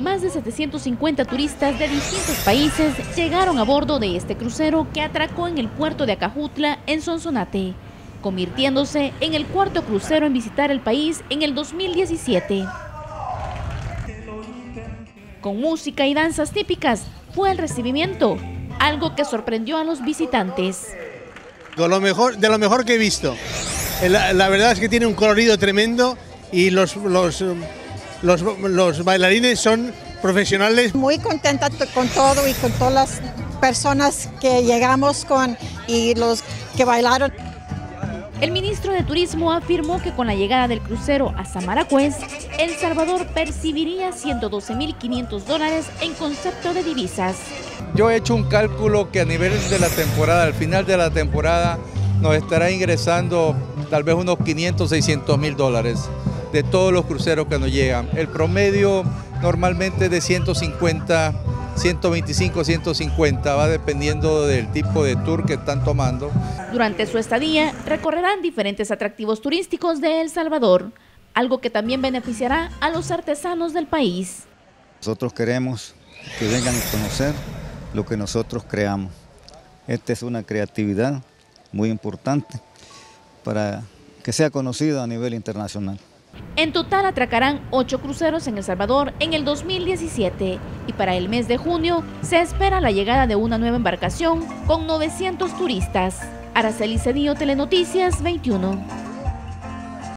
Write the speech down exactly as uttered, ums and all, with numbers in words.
Más de setecientos cincuenta turistas de distintos países llegaron a bordo de este crucero que atracó en el puerto de Acajutla, en Sonsonate, convirtiéndose en el cuarto crucero en visitar el país en el dos mil diecisiete. Con música y danzas típicas fue el recibimiento, algo que sorprendió a los visitantes. De lo mejor, de lo mejor que he visto. La, la verdad es que tiene un colorido tremendo y los, los, los, los bailarines son profesionales. Muy contenta con todo y con todas las personas que llegamos con y los que bailaron. El ministro de Turismo afirmó que con la llegada del crucero a Samaracuez, El Salvador percibiría ciento doce mil quinientos dólares en concepto de divisas. Yo he hecho un cálculo que a nivel de la temporada, al final de la temporada, nos estará ingresando tal vez unos quinientos, seiscientos mil dólares de todos los cruceros que nos llegan. El promedio normalmente de ciento cincuenta, ciento veinticinco, ciento cincuenta, va dependiendo del tipo de tour que están tomando. Durante su estadía recorrerán diferentes atractivos turísticos de El Salvador, algo que también beneficiará a los artesanos del país. Nosotros queremos que vengan a conocer lo que nosotros creamos. Esta es una creatividad muy importante para que sea conocida a nivel internacional. En total atracarán ocho cruceros en El Salvador en el dos mil diecisiete y para el mes de junio se espera la llegada de una nueva embarcación con novecientos turistas. Araceli Cedillo, Telenoticias veintiuno.